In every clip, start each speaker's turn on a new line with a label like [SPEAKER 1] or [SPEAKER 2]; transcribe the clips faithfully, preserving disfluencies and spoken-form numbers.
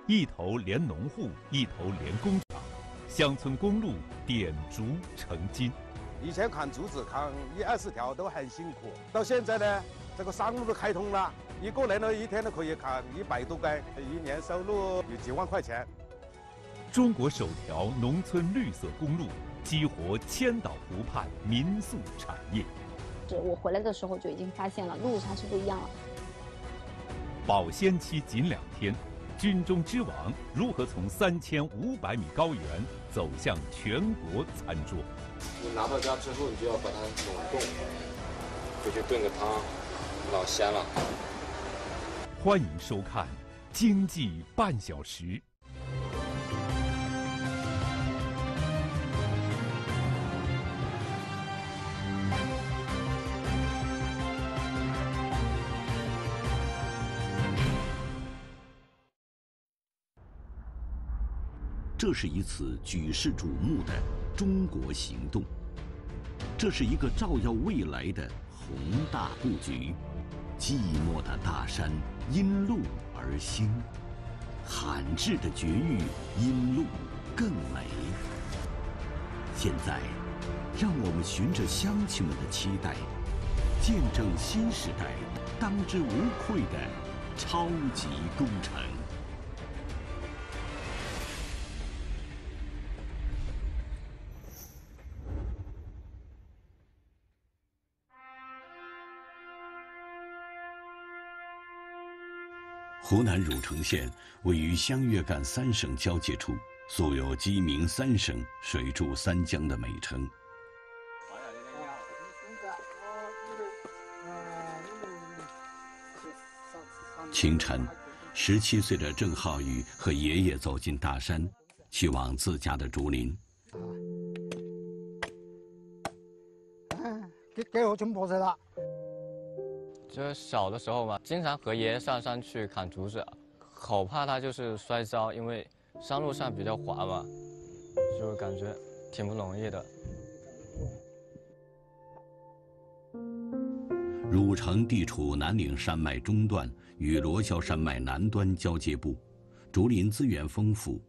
[SPEAKER 1] 一头连农户，一头连工厂，乡村公路点竹成金。
[SPEAKER 2] 以前砍竹子砍一二十条都很辛苦，到现在呢，这个山路都开通了，一个人呢一天都可以砍一百多根，一年收入有几万块钱。
[SPEAKER 1] 中国首条农村绿色公路，激活千岛湖畔民宿产业。
[SPEAKER 3] 我回来的时候就已经发现了，路上是不一样了。
[SPEAKER 1] 保鲜期仅两天，军中之王如何从三千五百米高原走向全国餐桌？
[SPEAKER 4] 你拿到家之后，你就要把它冷冻，回去炖个汤，老鲜了。
[SPEAKER 1] 欢迎收看《经济半小时》。
[SPEAKER 5] 这是一次举世瞩目的中国行动，这是一个照耀未来的宏大布局。寂寞的大山因路而兴，罕至的绝域因路更美。现在，让我们循着乡亲们的期待，见证新时代当之无愧的超级工程。湖南汝城县位于湘粤赣三省交界处，素有“鸡鸣三省，水注三江”的美称。清晨，十七岁的郑浩宇和爷爷走进大山，去往自家的竹林。
[SPEAKER 6] 给给我全破碎了。
[SPEAKER 4] 就是小的时候嘛，经常和爷爷上山去砍竹子，好怕他就是摔跤，因为山路上比较滑嘛，就感觉挺不容易的。
[SPEAKER 5] 汝城地处南岭山脉中段与罗霄山脉南端交界部，竹林资源丰富。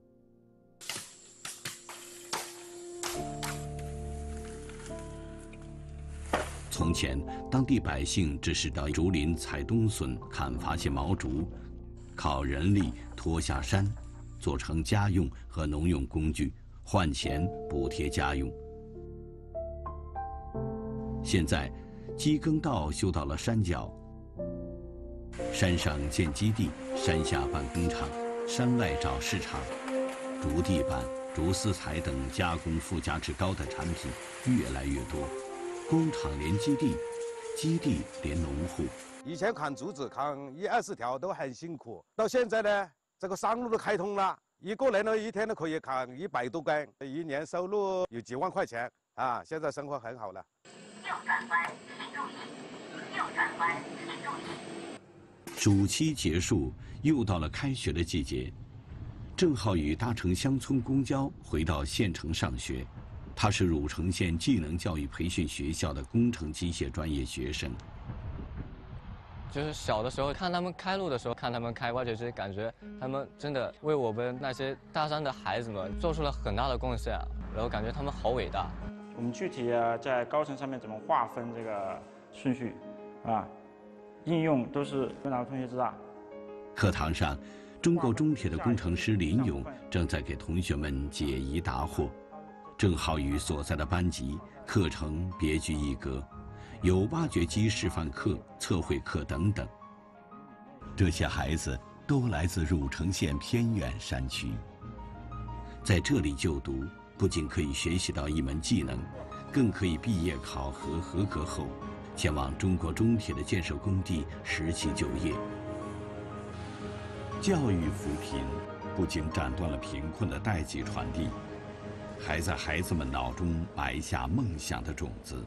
[SPEAKER 5] 从前，当地百姓只是到竹林采冬笋、砍伐些毛竹，靠人力拖下山，做成家用和农用工具，换钱补贴家用。现在，机耕道修到了山脚，山上建基地，山下办工厂，山外找市场，竹地板、竹丝材等加工附加值高的产品越来越多。工厂连基地，基地连农户。
[SPEAKER 2] 以前砍竹子砍一二十条都很辛苦，到现在呢，这个山路都开通了，一个人呢一天都可以砍一百多根，一年收入有几万块钱啊！现在生活很好了。
[SPEAKER 7] 右转弯，请注意。右转弯，请注意。
[SPEAKER 5] 暑期结束，又到了开学的季节。郑浩宇搭乘乡村公交回到县城上学。他是汝城县技能教育培训学校的工程机械专业学生。
[SPEAKER 4] 就是小的时候看他们开路的时候，看他们开挖掘机，感觉他们真的为我们那些大山的孩子们做出了很大的贡献，然后感觉他们好伟大。
[SPEAKER 8] 我们具体啊在高层上面怎么划分这个顺序，啊，应用都是由哪个同学知道？
[SPEAKER 5] 课堂上，中国中铁的工程师林勇正在给同学们解疑答惑。郑浩宇所在的班级课程别具一格，有挖掘机示范课、测绘课等等。这些孩子都来自汝城县偏远山区，在这里就读，不仅可以学习到一门技能，更可以毕业考核合格后，前往中国中铁的建设工地实习就业。教育扶贫不仅斩断了贫困的代际传递，还在孩子们脑中埋下梦想的种子。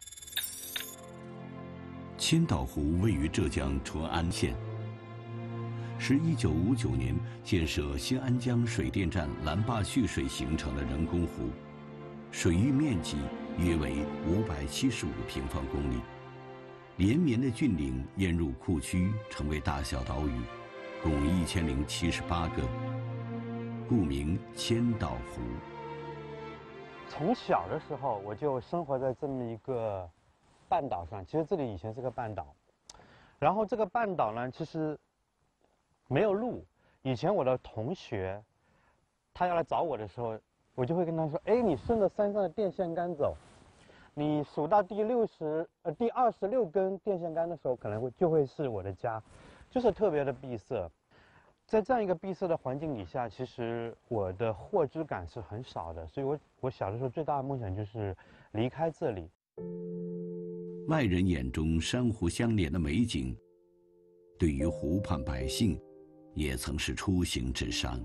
[SPEAKER 5] 千岛湖位于浙江淳安县，是一九五九年建设新安江水电站拦坝蓄水形成的人工湖，水域面积约为五百七十五平方公里，连绵的峻岭淹入库区，成为大小岛屿， 共一千零七十八个，故名千岛湖。
[SPEAKER 6] 从小的时候我就生活在这么一个半岛上，其实这里以前是个半岛，然后这个半岛呢，其实没有路。以前我的同学他要来找我的时候，我就会跟他说：“哎，你顺着山上的电线杆走，你数到第六十呃第二十六根电线杆的时候，可能会就会是我的家，就是特别的闭塞。在这样一个闭塞的环境底下，其实我的获知感是很少的，所以我我小的时候最大的梦想就是离开这里。
[SPEAKER 5] 外人眼中珊瑚相连的美景，对于湖畔百姓，也曾是出行之伤。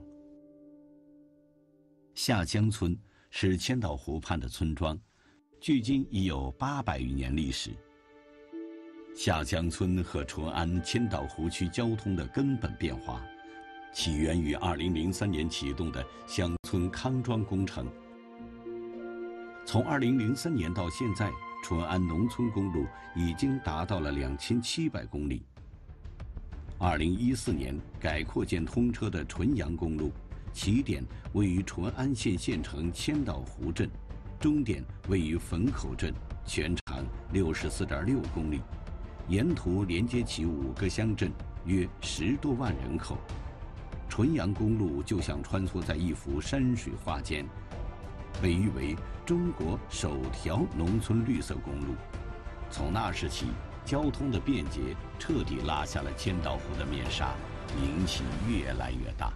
[SPEAKER 5] 下江村是千岛湖畔的村庄，距今已有八百余年历史。下江村和淳安千岛湖区交通的根本变化，起源于二零零三年启动的乡村康庄工程。从二零零三年到现在，淳安农村公路已经达到了两千七百公里。二零一四年改扩建通车的淳阳公路，起点位于淳安县县城千岛湖镇，终点位于汾口镇，全长六十四点六公里，沿途连接起五个乡镇，约十多万人口。淳阳公路就像穿梭在一幅山水画间，被誉为中国首条农村绿色公路。从那时起，交通的便捷彻底拉下了千岛湖的面纱，名气越来越大。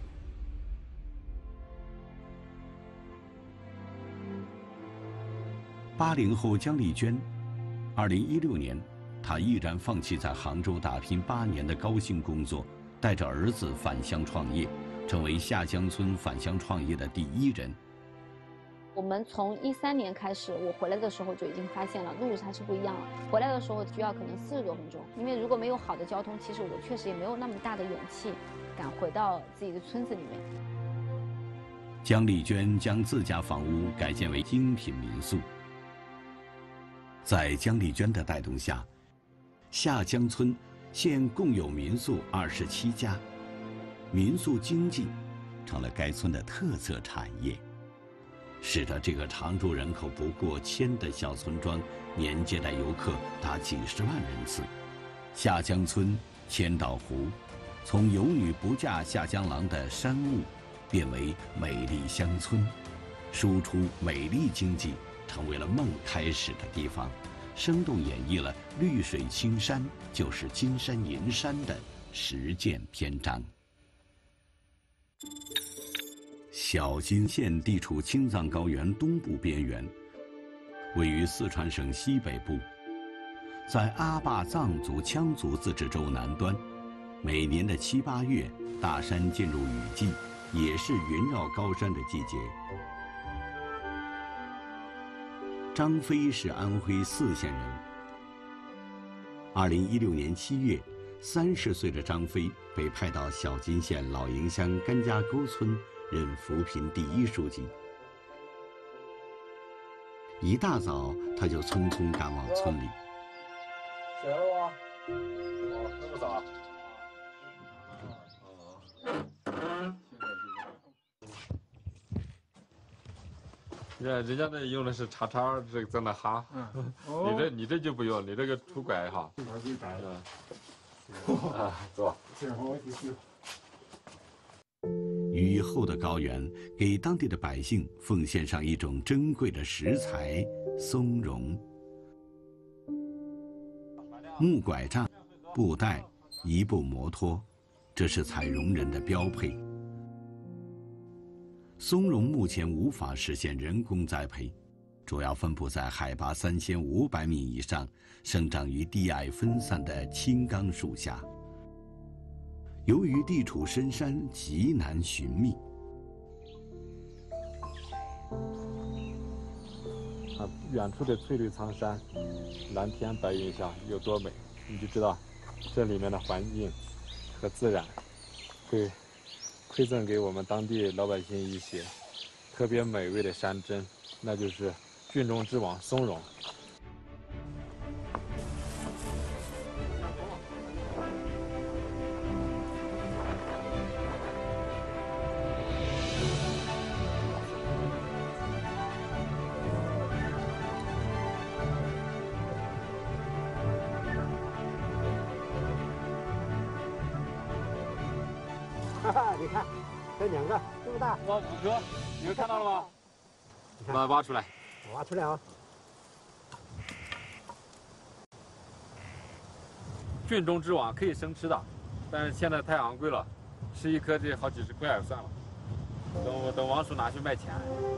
[SPEAKER 5] 八零后姜丽娟，二零一六年，她毅然放弃在杭州打拼八年的高薪工作，带着儿子返乡创业，成为下江村返乡创业的第一人。
[SPEAKER 3] 我们从一三年开始，我回来的时候就已经发现了路上是不一样了。回来的时候需要可能四十多分钟，因为如果没有好的交通，其实我确实也没有那么大的勇气敢回到自己的村子里面。
[SPEAKER 5] 姜丽娟将自家房屋改建为精品民宿。在姜丽娟的带动下，下江村现共有民宿二十七家，民宿经济成了该村的特色产业，使得这个常住人口不过千的小村庄年接待游客达几十万人次。下江村千岛湖，从有女不嫁下江郎的山雾，变为美丽乡村，输出美丽经济，成为了梦开始的地方，生动演绎了绿水青山就是金山银山的实践篇章。小金县地处青藏高原东部边缘，位于四川省西北部，在阿坝藏族羌族自治州南端。每年的七八月，大山进入雨季，也是云绕高山的季节。张飞是安徽泗县人。二零一六年七月，三十岁的张飞被派到小金县老营乡甘家沟村任扶贫第一书记。一大早，他就匆匆赶往村里。
[SPEAKER 9] 谁了啊？哦，那么早啊？
[SPEAKER 10] 你看人家那用的是叉叉，这个在那哈，嗯，哦、你这你这就不用，你这个出拐哈。嗯，啊，走。
[SPEAKER 5] 雨后的高原给当地的百姓奉献上一种珍贵的食材——松茸。木拐杖、布袋、一部摩托，这是采茸人的标配。松茸目前无法实现人工栽培，主要分布在海拔三千五百米以上、生长于低矮分散的青冈树下。由于地处深山，极难寻觅。
[SPEAKER 10] 啊，远处的翠绿苍山，蓝天白云下有多美，你就知道这里面的环境和自然会馈赠给我们当地老百姓一些特别美味的山珍，那就是菌中之王松茸。
[SPEAKER 6] 你看，这两个这么大。
[SPEAKER 10] 哇，五颗，你们看到了吗？把它挖出来。
[SPEAKER 6] 挖出来啊！
[SPEAKER 10] 郡中之王可以生吃的，但是现在太昂贵了，吃一颗这好几十块算了。等我等王叔拿去卖钱。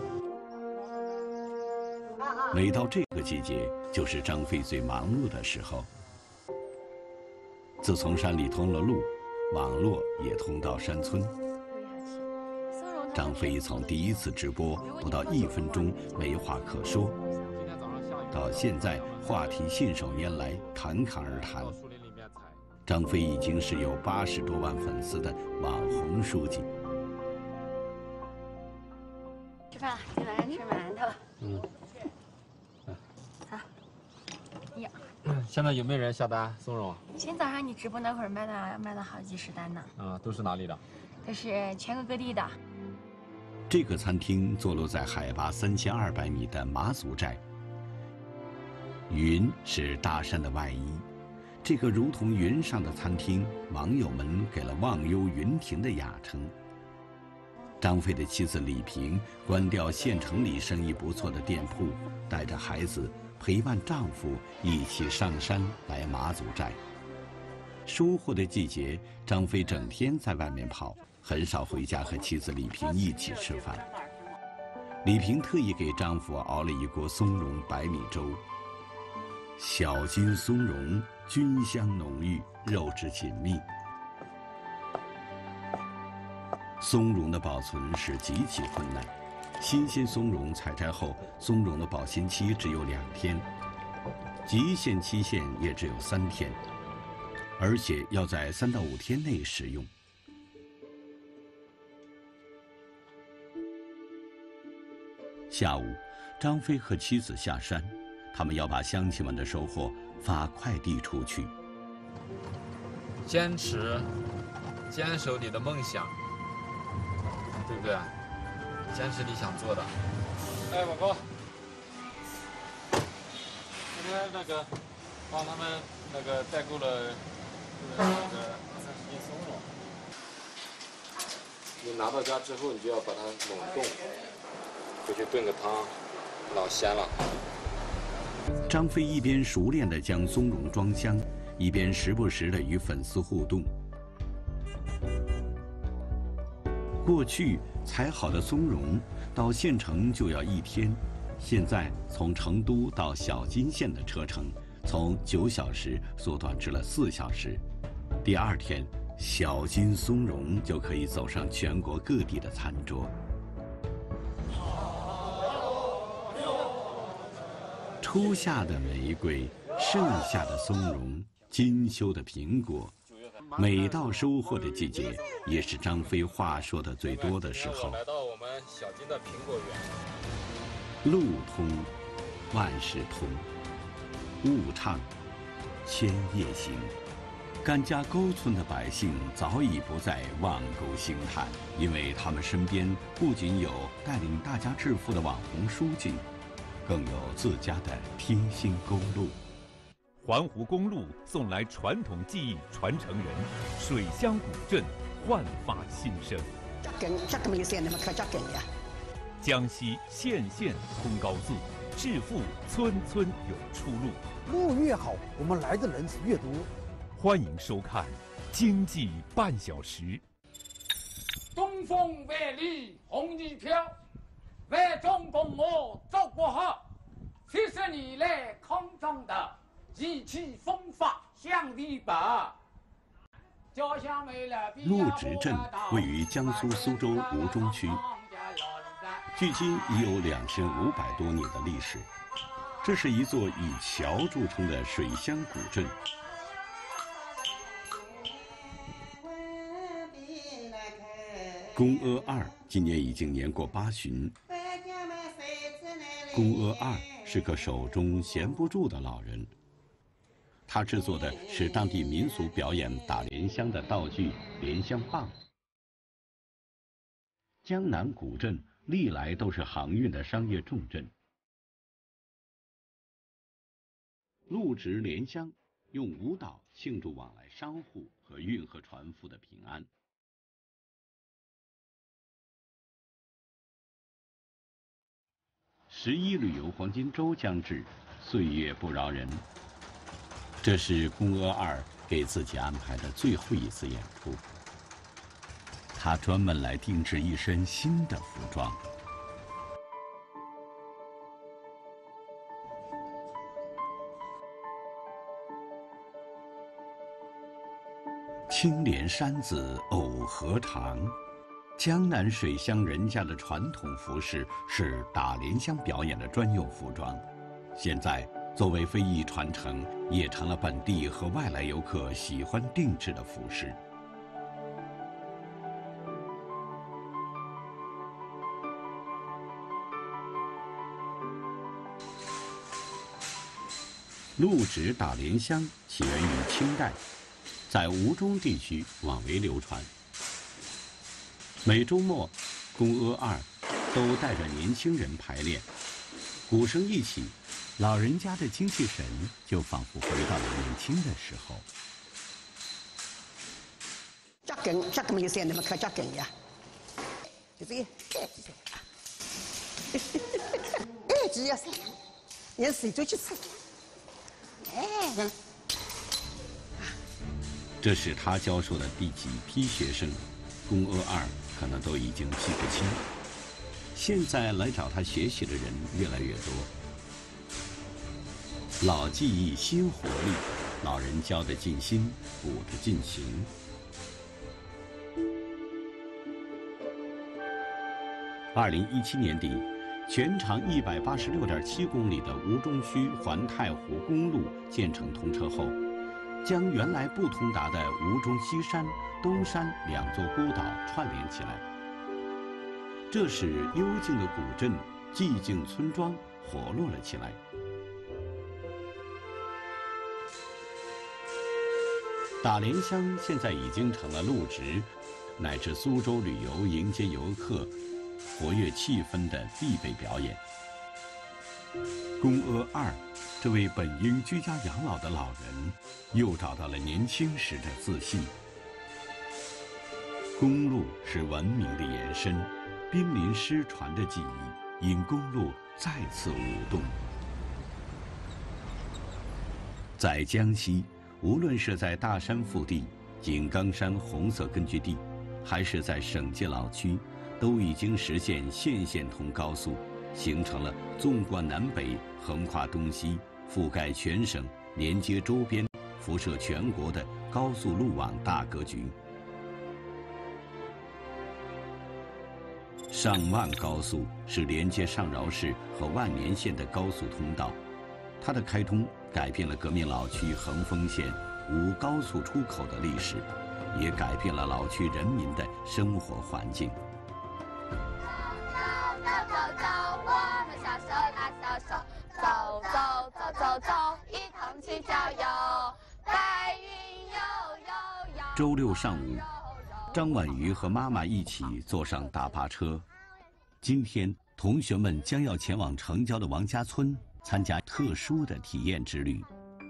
[SPEAKER 5] 每到这个季节，就是张飞最忙碌的时候。自从山里通了路，网络也通到山村。张飞从第一次直播不到一分钟没话可说，到现在话题信手拈来，侃侃而谈。张飞已经是有八十多万粉丝的网红书记。
[SPEAKER 11] 吃饭了，今晚上吃馒头。
[SPEAKER 10] 嗯。
[SPEAKER 11] 好。呀。
[SPEAKER 10] 现在有没有人下单松茸？
[SPEAKER 11] 今天早上你直播那会儿卖了卖了好几十单呢。
[SPEAKER 10] 啊，都是哪里的？
[SPEAKER 11] 都是全国各地的。
[SPEAKER 5] 这个餐厅坐落在海拔三千二百米的马祖寨。云是大山的外衣，这个如同云上的餐厅，网友们给了忘忧云亭的雅称。张飞的妻子李萍关掉县城里生意不错的店铺，带着孩子陪伴丈夫一起上山来马祖寨。收获的季节，张飞整天在外面跑，很少回家和妻子李萍一起吃饭。李萍特意给丈夫熬了一锅松茸白米粥。小筋松茸菌香浓郁，肉质紧密。松茸的保存是极其困难，新鲜松茸采摘后，松茸的保鲜期只有两天，极限期限也只有三天，而且要在三到五天内食用。下午，张飞和妻子下山，他们要把乡亲们的收获发快递出去。
[SPEAKER 10] 坚持，坚守你的梦想，对不对？坚持你想做的。哎，宝宝，今天那个帮他们那个代购了那个三十斤松茸。你拿到家之后，你就要把它冷冻，回去炖个汤，老鲜了。
[SPEAKER 5] 张飞一边熟练地将松茸装箱，一边时不时地与粉丝互动。过去采好的松茸到县城就要一天，现在从成都到小金县的车程从九小时缩短至了四小时。第二天，小金松茸就可以走上全国各地的餐桌。初夏的玫瑰，盛夏的松茸，金秋的苹果，每到收获的季节，也是张飞话说的最多的时候。
[SPEAKER 10] 来到我们小金的苹果园。
[SPEAKER 5] 路通，万事通，物畅，千叶行。甘家沟村的百姓早已不再望沟兴叹，因为他们身边不仅有带领大家致富的网红书记，更有自家的贴心公路。
[SPEAKER 1] 环湖公路送来传统技艺传承人，水乡古镇焕发新生。江西县县通高速，致富村村有出路。
[SPEAKER 12] 路越好，我们来的人是越多。
[SPEAKER 1] 欢迎收看《经济半小时》。
[SPEAKER 13] 东风万里红旗飘，万众共我祖国好。七十年来抗战的意气风发向地北。
[SPEAKER 5] 陆直镇位于江苏苏州吴中区，距今已有两千五百多年的历史。这是一座以桥著称的水乡古镇。龚阿二今年已经年过八旬。龚阿二是个手中闲不住的老人。他制作的是当地民俗表演打莲香的道具莲香棒。江南古镇历来都是航运的商业重镇。陆直莲香用舞蹈庆祝往来商户和运河船夫的平安。 十一旅游黄金周将至，岁月不饶人。这是宫阿二给自己安排的最后一次演出。他专门来定制一身新的服装。青莲山子藕荷长，江南水乡人家的传统服饰是打莲香表演的专用服装，现在作为非遗传承，也成了本地和外来游客喜欢定制的服饰。鹿脂打莲香起源于清代，在吴中地区广为流传。每周末，宫阿二都带着年轻人排练，鼓声一起，老人家的精气神就仿佛回到了年轻的时候。
[SPEAKER 14] 扎根，扎根没线，那么可扎根呀？就这个，哎，这样，也是就去吃。哎，
[SPEAKER 5] 这是他教授的第几批学生，宫阿二可能都已经记不清。现在来找他学习的人越来越多。老技艺新活力，老人教得尽心，舞得尽情。二零一七年底，全长一百八十六点七公里的吴中区环太湖公路建成通车后，将原来不通达的吴中西山、东山两座孤岛串联起来。这使幽静的古镇、寂静村庄活络了起来。打莲香现在已经成了陆直乃至苏州旅游迎接游客、活跃气氛的必备表演。宫阿二这位本应居家养老的老人，又找到了年轻时的自信。公路是文明的延伸，濒临失传的技艺因公路再次舞动。在江西，无论是在大山腹地、井冈山红色根据地，还是在省界老区，都已经实现县县通高速，形成了纵贯南北、横跨东西、覆盖全省、连接周边、辐射全国的高速路网大格局。上万高速是连接上饶市和万年县的高速通道，它的开通改变了革命老区横峰县无高速出口的历史，也改变了老区人民的生活环境。
[SPEAKER 15] 走走走走走，一同去郊游，白云悠悠悠。
[SPEAKER 5] 周六上午，张婉瑜和妈妈一起坐上大巴车。今天，同学们将要前往城郊的王家村，参加特殊的体验之旅。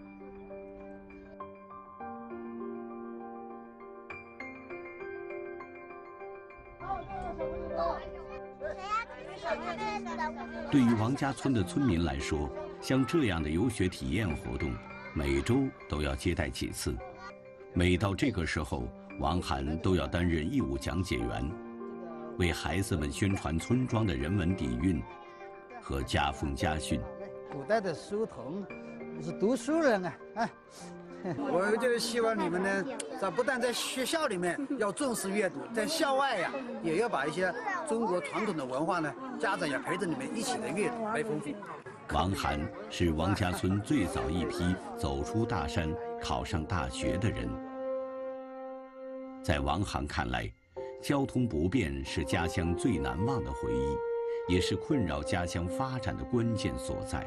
[SPEAKER 5] 对于王家村的村民来说，像这样的游学体验活动，每周都要接待几次。每到这个时候，王涵都要担任义务讲解员，为孩子们宣传村庄的人文底蕴和家风家训。
[SPEAKER 12] 古代的书童是读书人啊，哎。我就希望你们呢，在不但在学校里面要重视阅读，在校外呀、啊，也要把一些中国传统的文化呢，家长也陪着你们一起的阅读来丰富。
[SPEAKER 5] 王涵是王家村最早一批走出大山、考上大学的人。在王涵看来，交通不便是家乡最难忘的回忆，也是困扰家乡发展的关键所在。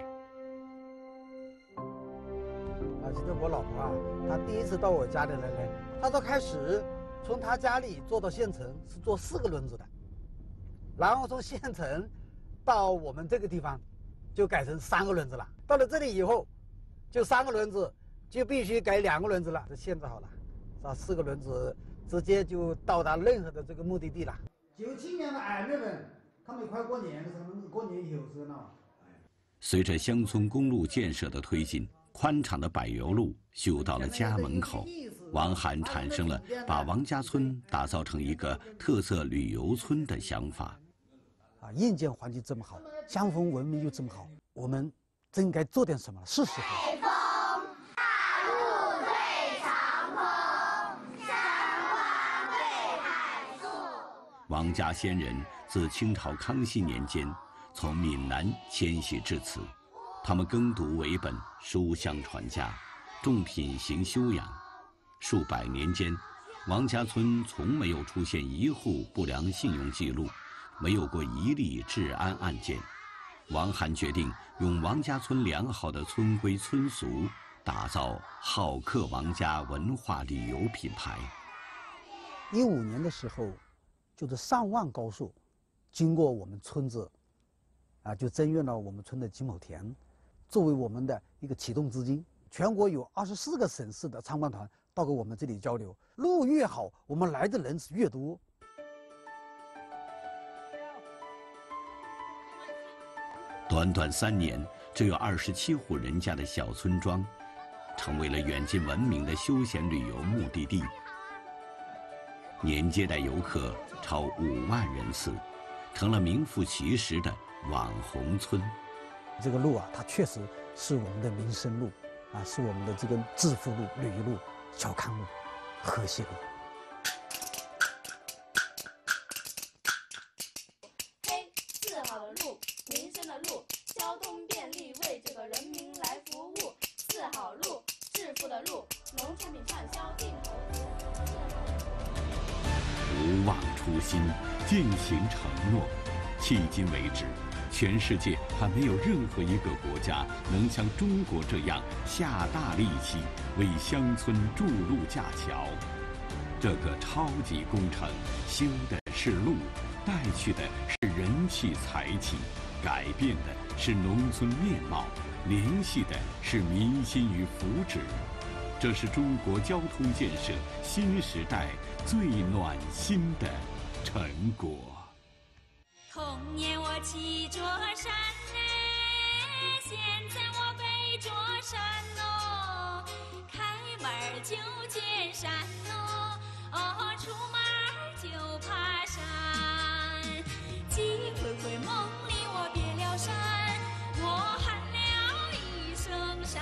[SPEAKER 12] 记得我老婆啊，她第一次到我家里来呢，她说开始从她家里坐到县城是坐四个轮子的，然后从县城到我们这个地方就改成三个轮子了。到了这里以后，就三个轮子就必须改两个轮子了，这限制好了，是吧？四个轮子直接就到达任何的这个目的地了。九七年的俺那人，他们快过年的时候，过年有时候呢，
[SPEAKER 5] 随着乡村公路建设的推进，宽敞的柏油路修到了家门口，王涵产生了把王家村打造成一个特色旅游村的想法。
[SPEAKER 12] 啊，硬件环境这么好，乡风文明又这么好，我们真该做点什么了，是时候。
[SPEAKER 5] 王家先人自清朝康熙年间从闽南迁徙至此，他们耕读为本，书香传家，重品行修养。数百年间，王家村从没有出现一户不良信用记录，没有过一例治安案件。王涵决定用王家村良好的村规村俗，打造好客王家文化旅游品牌。
[SPEAKER 12] 一五年的时候。 就是上万高速，经过我们村子，啊，就增运了我们村的几亩田，作为我们的一个启动资金。全国有二十四个省市的参观团到过我们这里交流，路越好，我们来的人是越多。
[SPEAKER 5] 短短三年，只有二十七户人家的小村庄，成为了远近闻名的休闲旅游目的地。 年接待游客超五万人次，成了名副其实的网红村。
[SPEAKER 12] 这个路啊，它确实是我们的民生路，啊，是我们的这个致富路、旅游路、小康路、和谐路。
[SPEAKER 15] 嘿，四好的路，民生的路，交通便利，为这个人民来服务。四好路，致富的路，农产品畅销进口。
[SPEAKER 5] 不忘初心，践行承诺。迄今为止，全世界还没有任何一个国家能像中国这样下大力气为乡村筑路架桥。这个超级工程，修的是路，带去的是人气财气，改变的是农村面貌，联系的是民心与福祉。这是中国交通建设新时代 最暖心的成果。
[SPEAKER 16] 童年我骑着山哎，现在我背着山哦，开门就见山哦，哦，出门就爬山。几回回梦里我别了山，我喊了一声山。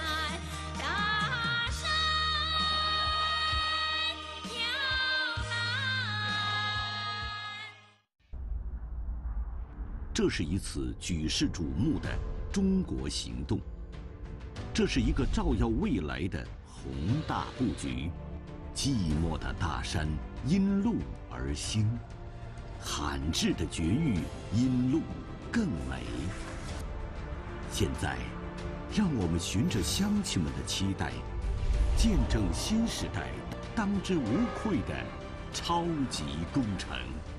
[SPEAKER 5] 这是一次举世瞩目的中国行动，这是一个照耀未来的宏大布局。寂寞的大山因路而兴，罕至的绝域因路更美。现在，让我们循着乡亲们的期待，见证新时代当之无愧的超级工程。